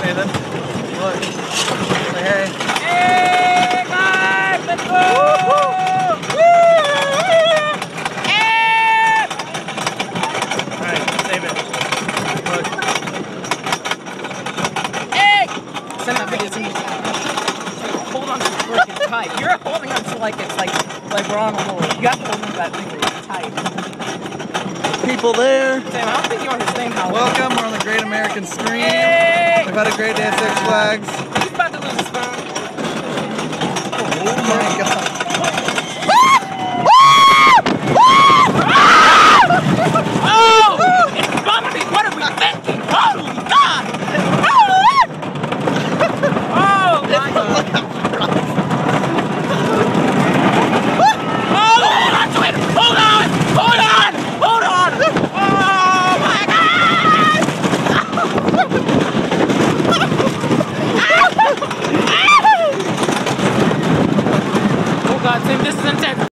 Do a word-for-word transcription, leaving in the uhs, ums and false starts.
Nathan. Look. Say hey. Hey guys, let's go! Hey! Alright, save it. Look. Hey! Send that video to me. Hold on to it freaking tight. You're holding on to like it's like like we're on a roll. You have to hold on to that thing really tight. People there. Sam, I don't think you're on his thing, Howard. Welcome, we're on the Great American Scream. Hey! We've had a great day at Six Flags. He's about to lose his phone. Oh my god. Oh! It's bumpy! What are we thinking? Holy God! Oh my God! Oh, hold on to it! Hold on! Hold on! Hold on! Oh my God! Oh God, Tim, this is intense.